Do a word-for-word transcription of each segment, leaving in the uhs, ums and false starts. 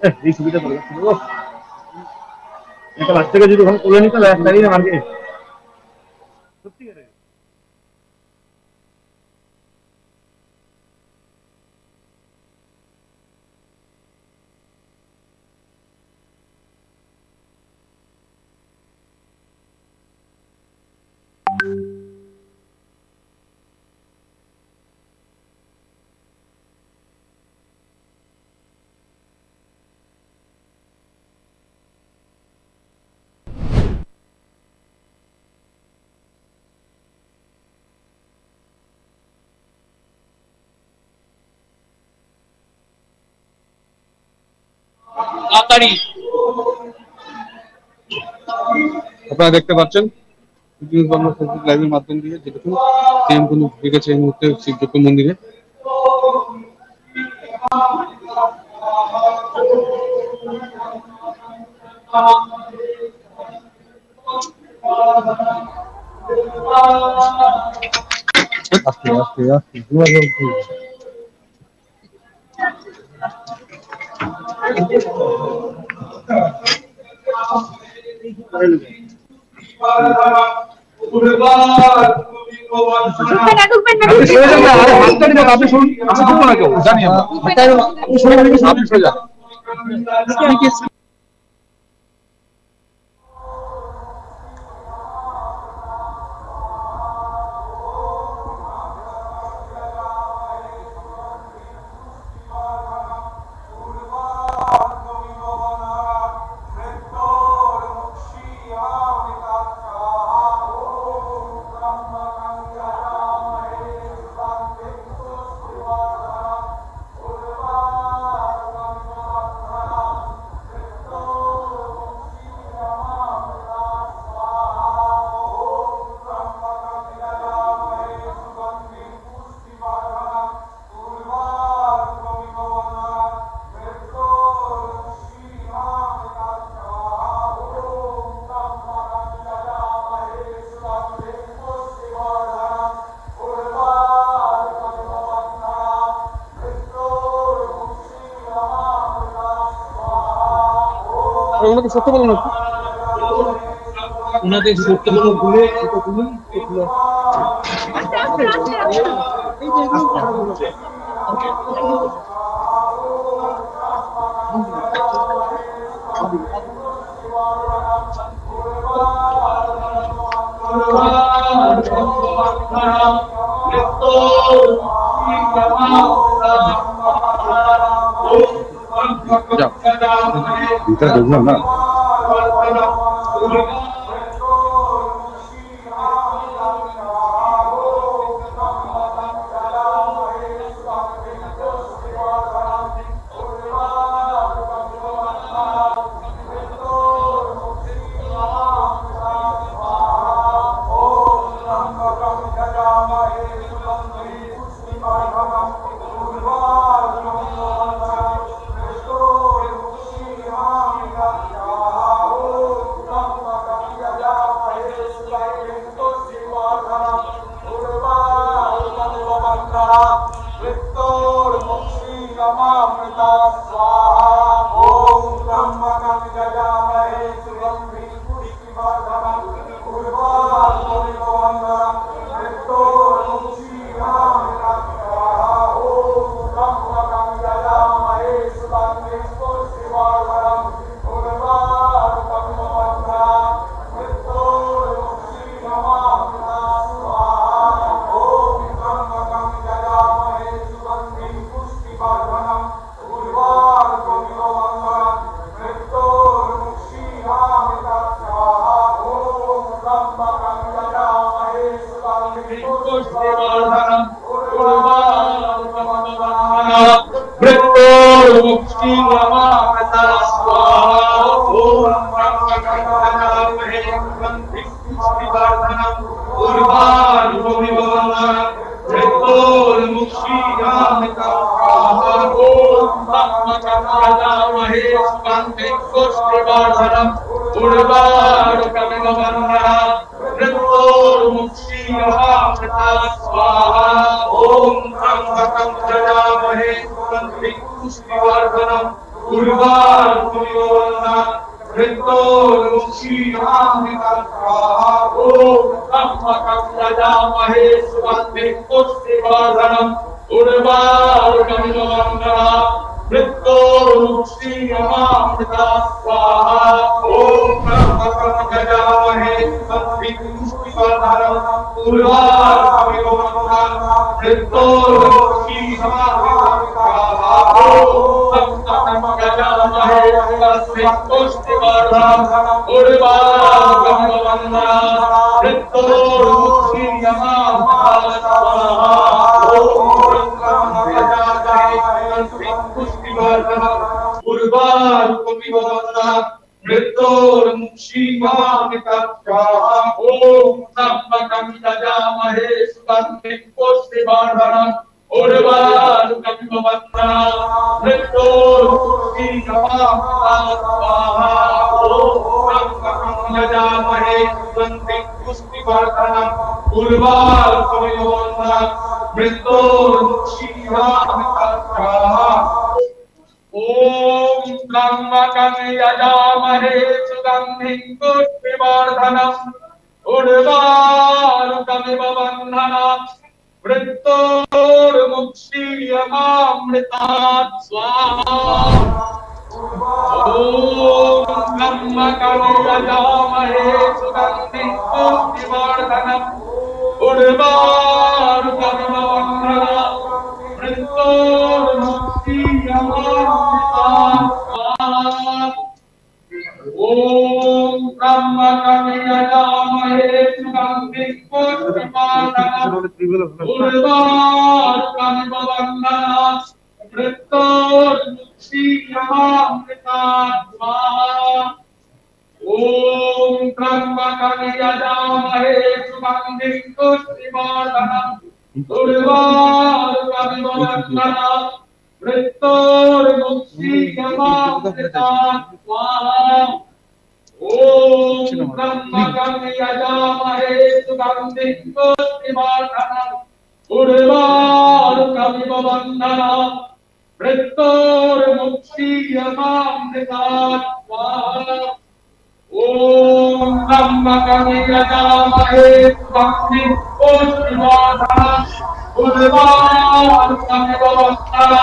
এই সুবিধা করে যাচ্ছে ও একটা বাচ্চাকে যদি ওখানে তুলে নিতে হয় দাঁড়িয়ে না মার্কে সত্যি করে আপনারা দেখতে পাচ্ছেন বাংলা ফেসবুক লাইভের মাধ্যম দিয়ে যেটুকু সিএম কিন্তু ঢুকে গেছে এই মুহূর্তে শিবযজ্ঞ মন্দিরে। আস্তে আস্তে আস্তে ওনাকে সত্য বলুন একটু ওনাকে সত্য বলুন ভুলে ভিতরে ঢুকলাম না उर्वारुकमिवन्ना वृत्तोर्मुक्षीयमामृतस्वाहा ओम त्र्यम्बकं यजामहे सुगन्धिं पुष्टिवर्धनम् उर्वारुकमिवन्ना वृत्तोर्मुक्षीयमामृतस्वाहा ओम त्र्यम्बकं यजामहे सुगन्धिं पुष्टिवर्धनम् उर्वारुकमिवन्ना वृत्तोर्मुक्षीयमामृतस्वाहा ओम त्र्यम्बकं यजामहे सुगन्धिं पुष्टिवर्धनम् उर्वारुकमिवन्ना वृत्तोर्मुक्षीयमामृतस्वाहा उर्वारुकमिवन्ना मृत्योर्मुक्षीयमामृतस्वाहा ओम त्र्यम्बकं यजामहे सुगन्धिं पुष्टिवर्धनम् उर्वारुकमिवन्ना मृत्योर्मुक्षीयमामृतस्वाहा ओम त्र्यम्बकं यजामहे सुगन्धिं पुष्टिवर्धनम् उर्वारुकमिवन्ना मृत्योर्मुक्षीयमामृतस्वाहा ओम त्र्यम्बकं यजामहे सुगन्धिं पुष्टिवर्धनम् उर्वारुकमिवन्ना वृत्तोर्मुक्षीयमामृतात् स्वाहा ओम त्र्यम्बकं यजामहे सुगन्धिं पुष्टिवर्धनम् उर्वारुकमिवन्ना वृत्तोर्मुक्षीयमामृतात् स्वाहा ओम त्र्यम्बकं यजामहे सुगन्धिं पुष्टिवर्धनम् उर्वारुकमिवन्ना वृत्तोर्मुक्षीयमामृतात् स्वाहा ओम त्र्यम्बकं यजामहे सुगन्धिं पुष्टिवर्धनम् उर्वारुकमिवन्ना वृत्तोर्मुक्षीयमामृतात् स्वाहा ओम त्र्यम्बकं यजामहे सुगन्धिं पुष्टिवर्धनम् उर्वारुकमिवन्ना वृत्तोर्मुक्षीयमामृतात् स्वाहा ओम त्र्यम्बकं यजामहे सुगन्धिं पुष्टिवर्धनम् उर्वारुकमिवन्ना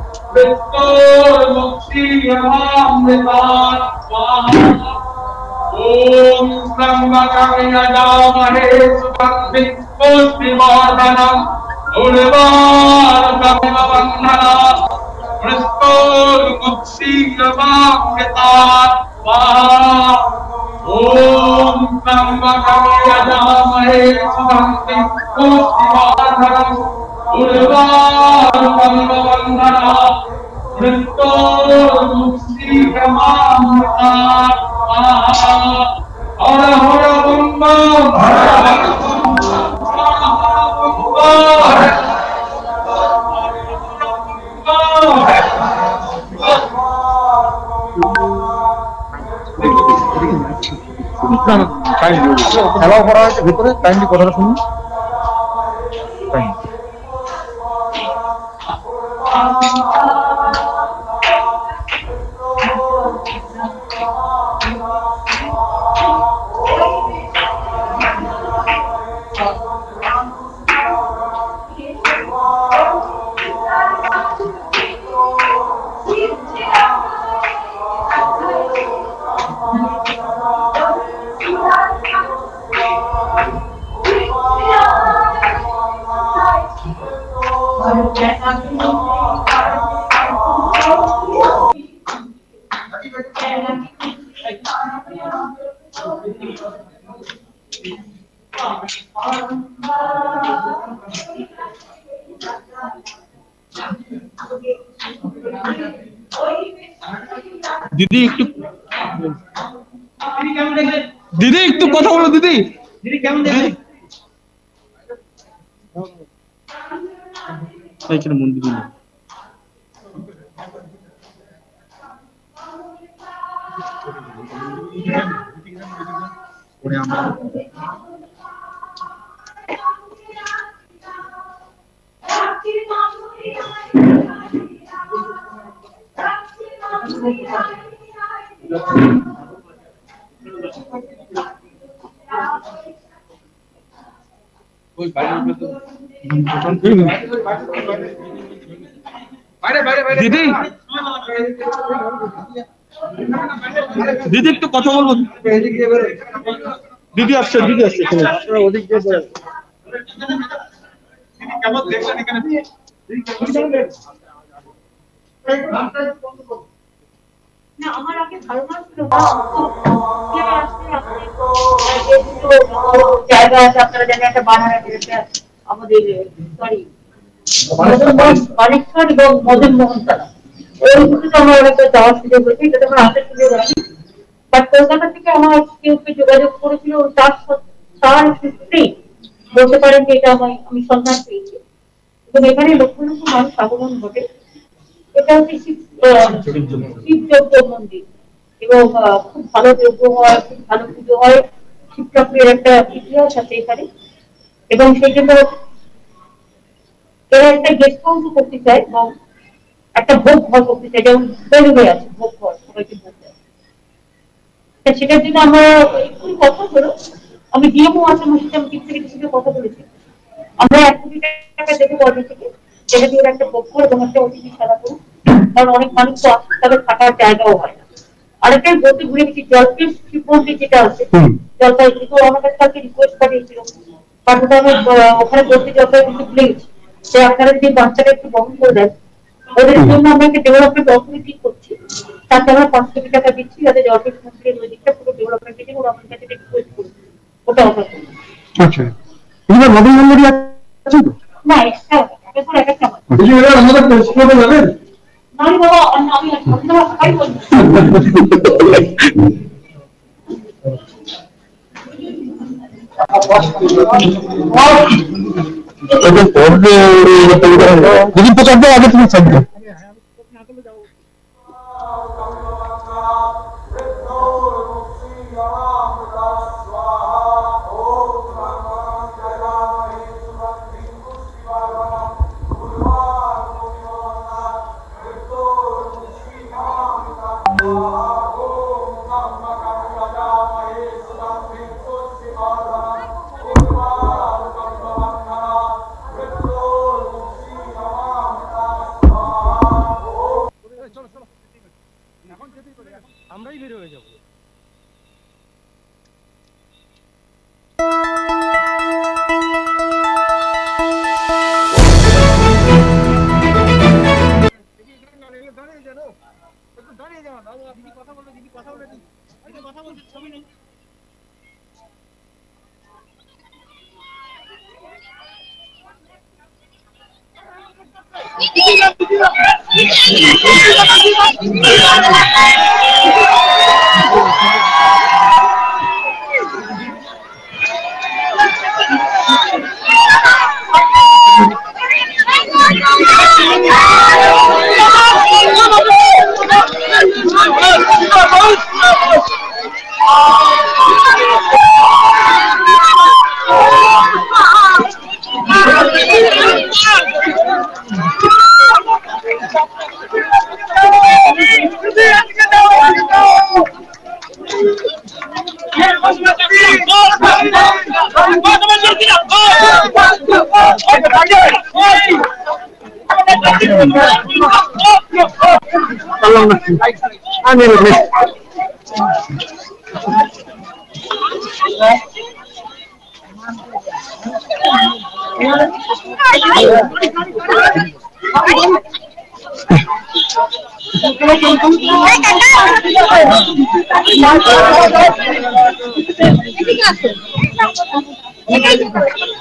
वृत्तोर्मुक्षीयमामृतात् स्वाहा ओम त्र्यम्बकं यजामहे सुगन्धिं पुष्टिवर्धनम् उर्वारुकमिवन्ना वृत्तोर्मुक्षीयमामृतात् स्वाहा ओम त्र्यम्बकं यजामहे सुगन्धिं पुष्टिवर्धनम् उर्वारुकमिवन्ना वृत्तोर्मुक्षीयमामृतात् स्वाहा हर हर बम बम हर हर बम খেলাও করা হয়েছে ভিতরে কাইন্ডলি কথাটা শুনুন दीदी একটু दीदी একটু কথা বলো दीदी দিদি কেমন দেখলেন এইখানে মন্দির দিন পরে আমরা ওই বাইরে দিদি দিদি একটু কথা বলবো। দিদি আসছে দিদি আসছে আপনারা ওদিক দিয়ে বলেন। কেমন দেখলেন এখানে? না আমার আগে ধারণা ছিল জায়গা আছে আপনারা জানেন একটা বানানা আমাদের সরি বানেশ্বর এবং মদন মোহন তালা ওইগুলো তো আমার একটা যাওয়ার সুযোগ হয়েছে, এটা তো আমার আসার সুযোগ হয়নি। বাট কলকাতা থেকে আমার কেউ কেউ যোগাযোগ করেছিল, তার তার সূত্রেই বলতে পারেন যে এটা আমি আমি সন্ধান পেয়েছি এবং এখানে লক্ষ লক্ষ মানুষ আগমন ঘটে। এটা হচ্ছে শিব যজ্ঞ মন্দির এবং খুব ভালো যজ্ঞ হয়, খুব ভালো পুজো হয়, শিব চক্রের একটা ইতিহাস আছে এখানে এবং সেই জন্য এরা একটা গেস্ট হাউসও করতে চায় এবং একটা ভোগ ঘর করতে চায়, যেমন বেলুড়ে আছে ভোগ ঘর, সবাইকে ভোগ দেয়। সেটার জন্য আমরা একটু কথা হলো, আমি ডিএমও আছে আমার সাথে, আমি থেকে সাথে কথা বলেছি। আমরা এক কোটি টাকা দেবো গভর্নমেন্ট থেকে, যেটা দিয়ে একটা ভোগ ঘর এবং একটা অতিথিশালা করুন, কারণ অনেক মানুষ তো আসতে তাদের থাকার জায়গাও হয় না। আরেকটাই বলতে ভুলে গেছি, জলপেশ শিবমন্দির যেটা আছে জলপাইগুড়ি, তো আমার কাছে কালকে রিকোয়েস্ট পাঠিয়েছিল, পাঠাতে আমি ওখানে বলতে জলপাইগুড়ি প্লিজ যে আপনারা যদি বাচ্চাটা একটু বহন করে দেন, ওদের জন্য আমরা একটা ডেভেলপমেন্ট অথরিটি করছি, তাতে আমরা পাঁচ কোটি টাকা দিচ্ছি যাতে জলপেশ মন্দিরের ওই দিকটা পুরো ডেভেলপমেন্টের জন্য ওরা আমাদের কাছে রিকোয়েস্ট করছে, ওটা অফার করছি। আচ্ছা, এবার নবীন মন্দির আছে তো না এক্সট্রা এরপর এক একটা আমাদের পরিষ্কার যাবেন না বাবা, আমি আপনারা সবাই বলছি যদি প্রচার দেয় আগে তুমি চাইবে। আমরাই বের হয়ে যাবো। দাঁড়িয়ে যাওয়া বাবু, আপনি কথা বলে দিদি কথা বলে দিদি কথা বলছি, ছবি নেই। ঠিক আছে